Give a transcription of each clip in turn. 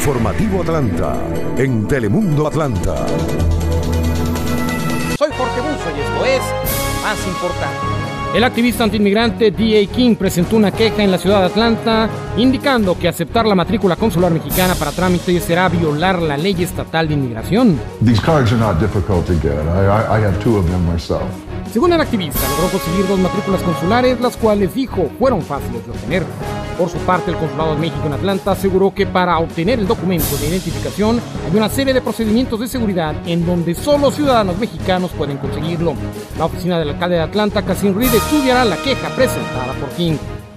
Informativo Atlanta, en Telemundo Atlanta. Soy Jorge Buzo y esto es Más Importante. El activista antiinmigrante D.A. King presentó una queja en la ciudad de Atlanta indicando que aceptar la matrícula consular mexicana para trámite será violar la ley estatal de inmigración. These cards are not difficult to get. I have two of them myself. Según el activista, logró conseguir 2 matrículas consulares, las cuales dijo fueron fáciles de obtener. Por su parte, el Consulado de México en Atlanta aseguró que para obtener el documento de identificación hay una serie de procedimientos de seguridad en donde solo ciudadanos mexicanos pueden conseguirlo. La oficina del alcalde de Atlanta, Kasim Reed, estudiará la queja presentada por King.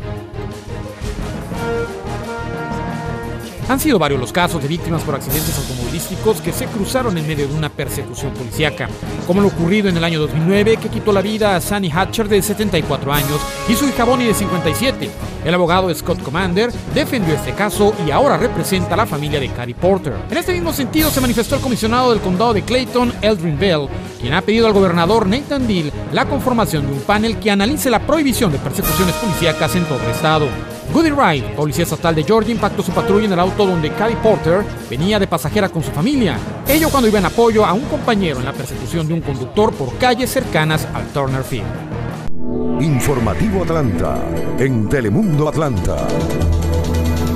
Han sido varios los casos de víctimas por accidentes automovilísticos que se cruzaron en medio de una persecución policíaca, como lo ocurrido en el año 2009, que quitó la vida a Sunny Hatcher, de 74 años, y su hija Bonnie, de 57. El abogado Scott Commander defendió este caso y ahora representa a la familia de Cady Porter. En este mismo sentido se manifestó el comisionado del condado de Clayton, Eldrin Bell, quien ha pedido al gobernador Nathan Deal la conformación de un panel que analice la prohibición de persecuciones policíacas en todo el estado. Goody Wright, policía estatal de Georgia, impactó su patrulla en el auto donde Cady Porter venía de pasajera con su familia. Ello cuando iba en apoyo a un compañero en la persecución de un conductor por calles cercanas al Turner Field. Informativo Atlanta, en Telemundo Atlanta.